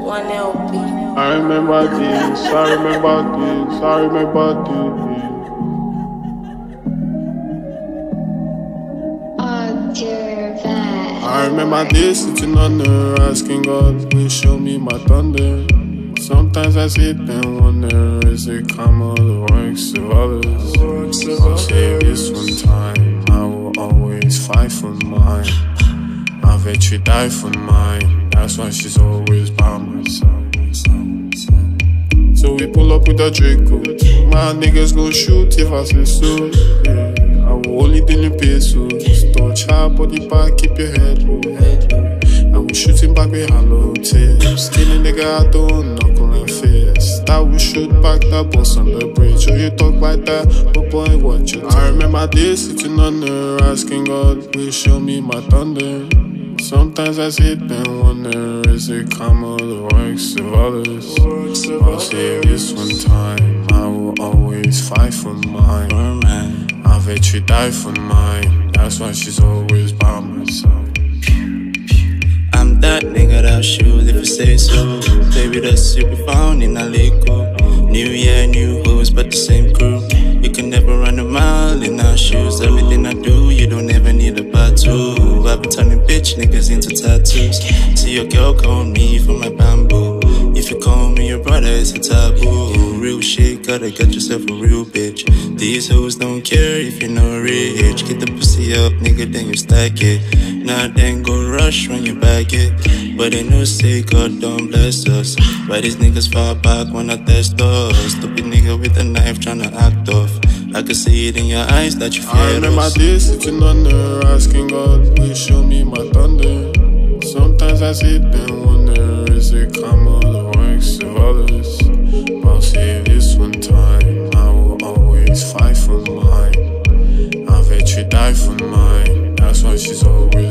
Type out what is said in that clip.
One LP. I remember this, I remember this, I remember this. I remember this, sitting on the asking God, please show me my thunder. Sometimes I sit and wonder, is it karma or the works of others? I'll say this one time, I will always fight for mine. I'll bet you die for mine, that's why she's always by my side. So we pull up with a Draco, my niggas gon' shoot if I say so, yeah. I will only deal in pesos. Touch her body back, keep your head low. And we shooting back with hollow tips. Still a nigga I don't knock on my face. That we shoot back that boss on the bridge. Oh, you talk like that, but boy, what you talk? I remember this, sitting on the asking God, please show me my thunder. Sometimes I sit and wonder, is it karma or the works of others? I'll say this one time, I will always fight for mine. I'll bet you die for mine, that's why she's always by my side. I'm that nigga that shoes if you say so. Baby, that's you be found in a Lego. New year, new hoes, but the same crew. You can never run a mile in our shoes. Everything I do, you don't ever need a battle. I've been turning bitch niggas into tattoos. See your girl call me for my bamboo. If you call me your brother, it's a taboo. Real shit, gotta get yourself a real bitch. These hoes don't care if you're not rich. Get the pussy up, nigga, then you stack it. Now then go rush when you back it. But they know say God don't bless us. Why these niggas fall back when I test us? Stupid nigga with a knife tryna act off. I can see it in your eyes that you fear I remember us. this, sitting on the asking God, please show me my thunder. Sometimes I sit and wonder, is it karma or the works of others? I'll say this one time, I will always fight for mine. I'll bet you die for mine, that's why she's always